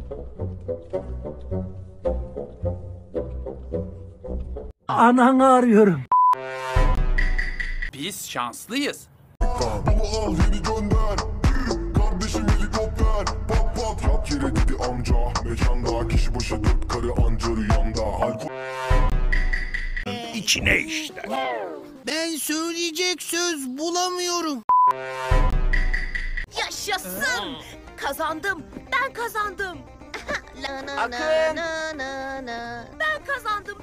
Ananı arıyorum. Biz şanslıyız. Bunu al yeni gönder. Kardeşim helikopter. Pat pat yat yere dedi amca. Mekanda kişi başı 4 karı anca rüyamda. Alkol İçine işler. Ben söyleyecek söz bulamıyorum. Yaşasın! Kazandım. Ben kazandım. Akın! Ben kazandım.